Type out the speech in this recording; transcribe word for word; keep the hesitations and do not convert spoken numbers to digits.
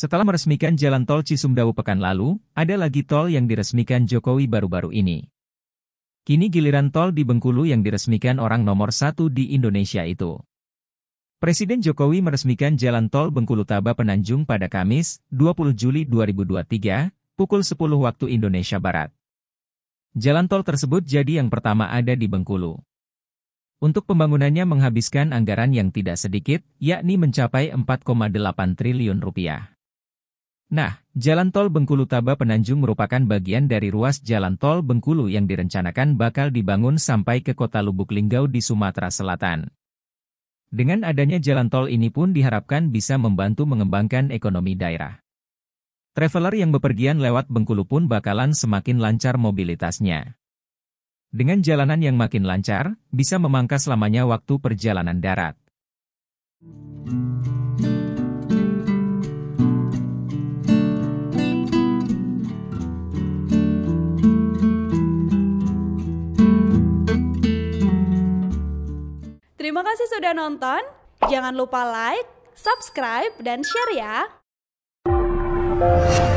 Setelah meresmikan jalan tol Cisumdawu pekan lalu, ada lagi tol yang diresmikan Jokowi baru-baru ini. Kini giliran tol di Bengkulu yang diresmikan orang nomor satu di Indonesia itu. Presiden Jokowi meresmikan jalan tol Bengkulu-Taba Penanjung pada Kamis, dua puluh Juli dua ribu dua puluh tiga, pukul sepuluh waktu Indonesia Barat. Jalan tol tersebut jadi yang pertama ada di Bengkulu. Untuk pembangunannya menghabiskan anggaran yang tidak sedikit, yakni mencapai empat koma delapan triliun rupiah. Nah, jalan tol Bengkulu-Taba Penanjung merupakan bagian dari ruas jalan tol Bengkulu yang direncanakan bakal dibangun sampai ke kota Lubuk Linggau di Sumatera Selatan. Dengan adanya jalan tol ini pun diharapkan bisa membantu mengembangkan ekonomi daerah. Traveler yang bepergian lewat Bengkulu pun bakalan semakin lancar mobilitasnya. Dengan jalanan yang makin lancar, bisa memangkas lamanya waktu perjalanan darat. Terima kasih sudah nonton. Jangan lupa like, subscribe, dan share ya.